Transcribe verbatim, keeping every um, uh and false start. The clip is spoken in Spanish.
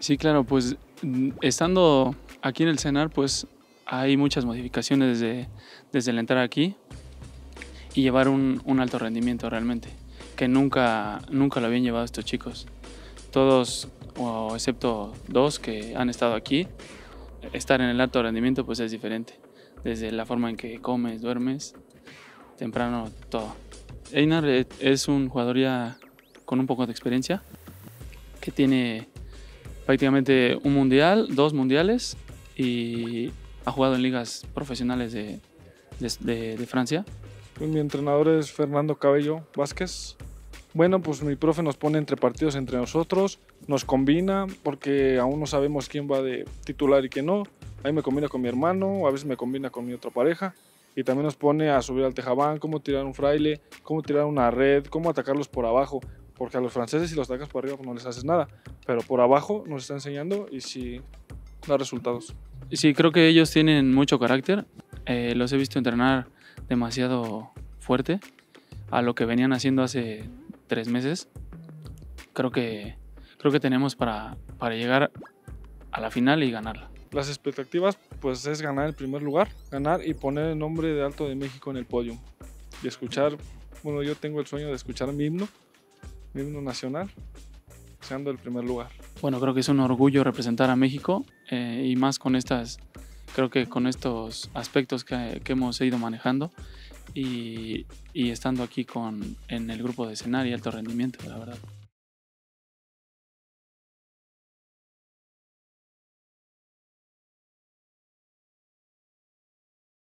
Sí, claro, pues mm, estando aquí en el CENAR, pues hay muchas modificaciones desde, desde el entrar aquí y llevar un, un alto rendimiento realmente, que nunca, nunca lo habían llevado estos chicos. Todos, o excepto dos que han estado aquí, estar en el alto rendimiento pues es diferente, desde la forma en que comes, duermes, temprano, todo. Einar eh, es un jugador ya con un poco de experiencia, que tiene prácticamente un mundial, dos mundiales y ha jugado en ligas profesionales de, de, de, de Francia. Mi entrenador es Fernando Cabello Vázquez. Bueno, pues mi profe nos pone entre partidos entre nosotros, nos combina porque aún no sabemos quién va de titular y quién no. Ahí me combina con mi hermano, a veces me combina con mi otra pareja y también nos pone a subir al tejabán, cómo tirar un fraile, cómo tirar una red, cómo atacarlos por abajo, porque a los franceses si los atacas por arriba pues no les haces nada, pero por abajo nos está enseñando y sí da resultados. Sí, creo que ellos tienen mucho carácter, eh, los he visto entrenar demasiado fuerte a lo que venían haciendo hace tres meses. Creo que, creo que tenemos para, para llegar a la final y ganarla. Las expectativas pues es ganar el primer lugar, ganar y poner el nombre de Alto de México en el podio y escuchar, bueno, yo tengo el sueño de escuchar mi himno, mi himno nacional, siendo el primer lugar. Bueno, creo que es un orgullo representar a México eh, y más con estas, creo que con estos aspectos que, que hemos ido manejando y, y estando aquí con, en el grupo de CENAR y alto rendimiento, la verdad.